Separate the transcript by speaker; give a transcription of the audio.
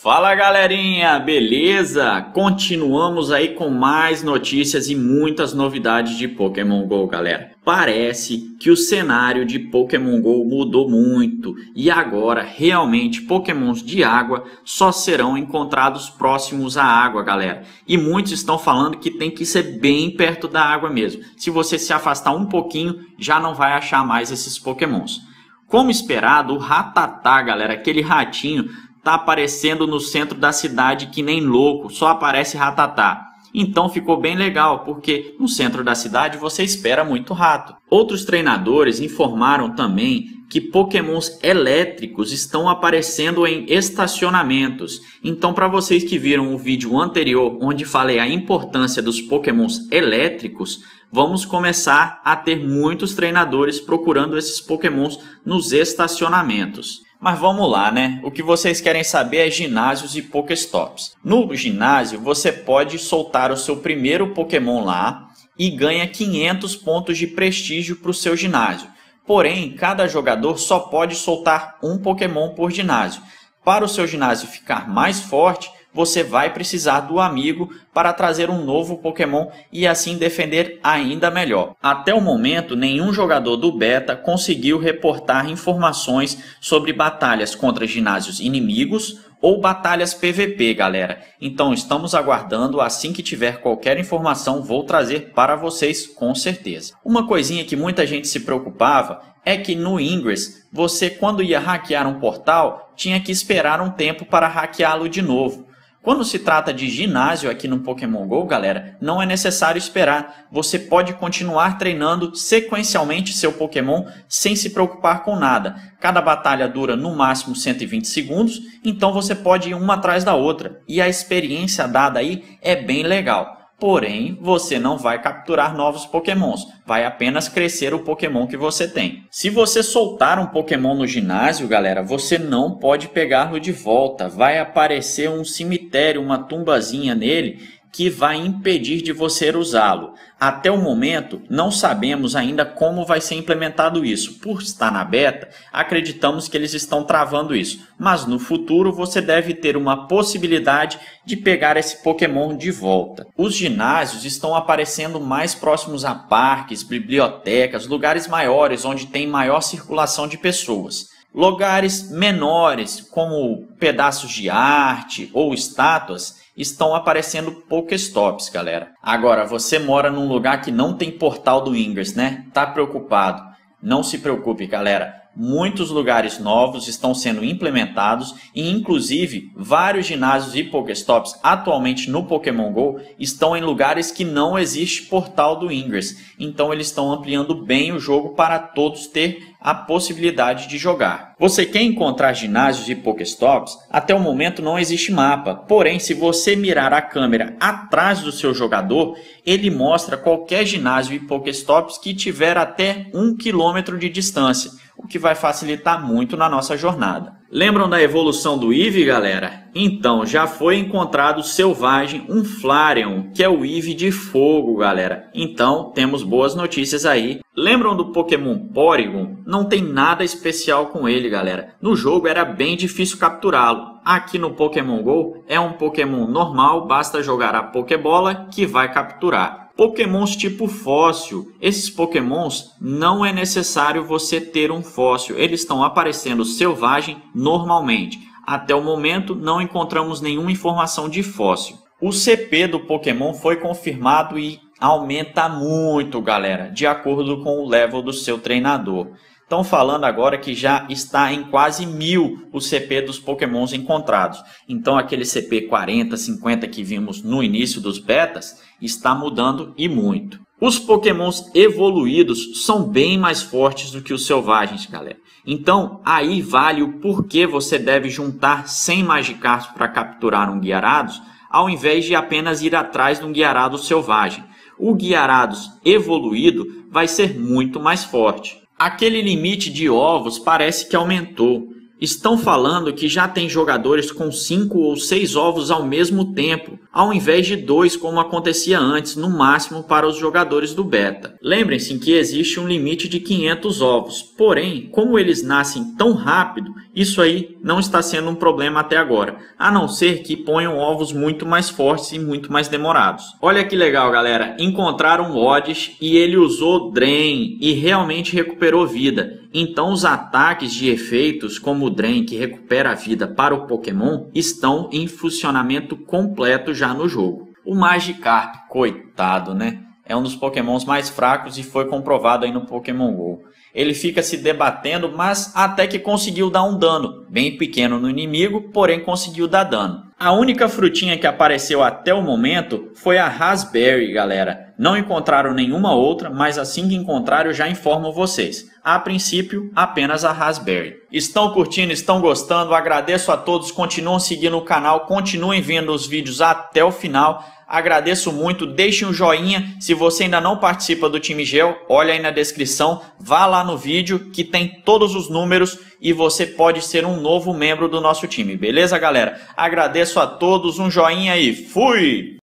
Speaker 1: Fala galerinha, beleza? Continuamos aí com mais notícias e muitas novidades de Pokémon GO, galera. Parece que o cenário de Pokémon GO mudou muito e agora realmente Pokémons de água só serão encontrados próximos à água, galera. E muitos estão falando que tem que ser bem perto da água mesmo. Se você se afastar um pouquinho, já não vai achar mais esses Pokémons. Como esperado, o Rattata, galera, aquele ratinho, tá aparecendo no centro da cidade que nem louco, só aparece Rattata. Então ficou bem legal, porque no centro da cidade você espera muito rato. Outros treinadores informaram também que Pokémons elétricos estão aparecendo em estacionamentos. Então, para vocês que viram o vídeo anterior, onde falei a importância dos Pokémons elétricos, vamos começar a ter muitos treinadores procurando esses Pokémons nos estacionamentos. Mas vamos lá, né? O que vocês querem saber é ginásios e Pokéstops. No ginásio, você pode soltar o seu primeiro Pokémon lá e ganha 500 pontos de prestígio para o seu ginásio. Porém, cada jogador só pode soltar um Pokémon por ginásio. Para o seu ginásio ficar mais forte, você vai precisar do amigo para trazer um novo Pokémon e assim defender ainda melhor. Até o momento, nenhum jogador do beta conseguiu reportar informações sobre batalhas contra ginásios inimigos ou batalhas PVP, galera. Então estamos aguardando, assim que tiver qualquer informação vou trazer para vocês com certeza. Uma coisinha que muita gente se preocupava é que no Ingress, você quando ia hackear um portal, tinha que esperar um tempo para hackeá-lo de novo. Quando se trata de ginásio aqui no Pokémon GO, galera, não é necessário esperar. Você pode continuar treinando sequencialmente seu Pokémon sem se preocupar com nada. Cada batalha dura no máximo 120 segundos, então você pode ir uma atrás da outra. E a experiência dada aí é bem legal. Porém, você não vai capturar novos Pokémons, vai apenas crescer o Pokémon que você tem. Se você soltar um Pokémon no ginásio, galera, você não pode pegá-lo de volta. Vai aparecer um cemitério, uma tumbazinha nele, que vai impedir de você usá-lo. Até o momento, não sabemos ainda como vai ser implementado isso. Por estar na beta, acreditamos que eles estão travando isso. Mas no futuro, você deve ter uma possibilidade de pegar esse Pokémon de volta. Os ginásios estão aparecendo mais próximos a parques, bibliotecas, lugares maiores, onde tem maior circulação de pessoas. Lugares menores, como pedaços de arte ou estátuas, estão aparecendo Pokéstops, galera. Agora, você mora num lugar que não tem portal do Ingress, né? Tá preocupado? Não se preocupe, galera. Muitos lugares novos estão sendo implementados e, inclusive, vários ginásios e Pokéstops atualmente no Pokémon GO estão em lugares que não existe portal do Ingress. Então, eles estão ampliando bem o jogo para todos ter a possibilidade de jogar. Você quer encontrar ginásios e Pokéstops? Até o momento não existe mapa. Porém, se você mirar a câmera atrás do seu jogador, ele mostra qualquer ginásio e Pokéstops que tiver até 1 km de distância, o que vai facilitar muito na nossa jornada. Lembram da evolução do Eevee, galera? Então, já foi encontrado selvagem um Flareon, que é o Eevee de fogo, galera. Então, temos boas notícias aí. Lembram do Pokémon Porygon? Não tem nada especial com ele, galera. No jogo era bem difícil capturá-lo. Aqui no Pokémon GO é um Pokémon normal, basta jogar a Pokébola que vai capturar. Pokémons tipo fóssil. Esses Pokémons não é necessário você ter um fóssil. Eles estão aparecendo selvagem normalmente. Até o momento não encontramos nenhuma informação de fóssil. O CP do Pokémon foi confirmado e aumenta muito, galera, de acordo com o level do seu treinador. Estão falando agora que já está em quase 1000 o CP dos Pokémons encontrados. Então aquele CP 40, 50 que vimos no início dos betas está mudando e muito. Os Pokémons evoluídos são bem mais fortes do que os selvagens, galera. Então aí vale o porquê você deve juntar 100 Magikarps para capturar um Gyarados, ao invés de apenas ir atrás de um Gyarados selvagem. O Gyarados evoluído vai ser muito mais forte. Aquele limite de ovos parece que aumentou. Estão falando que já tem jogadores com 5 ou 6 ovos ao mesmo tempo, ao invés de 2 como acontecia antes, no máximo para os jogadores do beta. Lembrem-se que existe um limite de 500 ovos, porém, como eles nascem tão rápido, isso aí não está sendo um problema até agora, a não ser que ponham ovos muito mais fortes e muito mais demorados. Olha que legal, galera, encontraram o Oddish e ele usou Drain e realmente recuperou vida. Então os ataques de efeitos como o Drain, que recupera a vida para o Pokémon, estão em funcionamento completo já no jogo. O Magikarp, coitado, né? É um dos Pokémons mais fracos e foi comprovado aí no Pokémon GO. Ele fica se debatendo, mas até que conseguiu dar um dano, bem pequeno no inimigo, porém conseguiu dar dano. A única frutinha que apareceu até o momento foi a Raspberry, galera. Não encontraram nenhuma outra, mas assim que encontraram eu já informo vocês. A princípio, apenas a Raspberry. Estão curtindo, estão gostando? Agradeço a todos, continuem seguindo o canal, continuem vendo os vídeos até o final. Agradeço muito, deixem um joinha. Se você ainda não participa do Time Geo, olha aí na descrição, vá lá no vídeo que tem todos os números e você pode ser um novo membro do nosso time, beleza, galera? Agradeço a todos, um joinha e fui!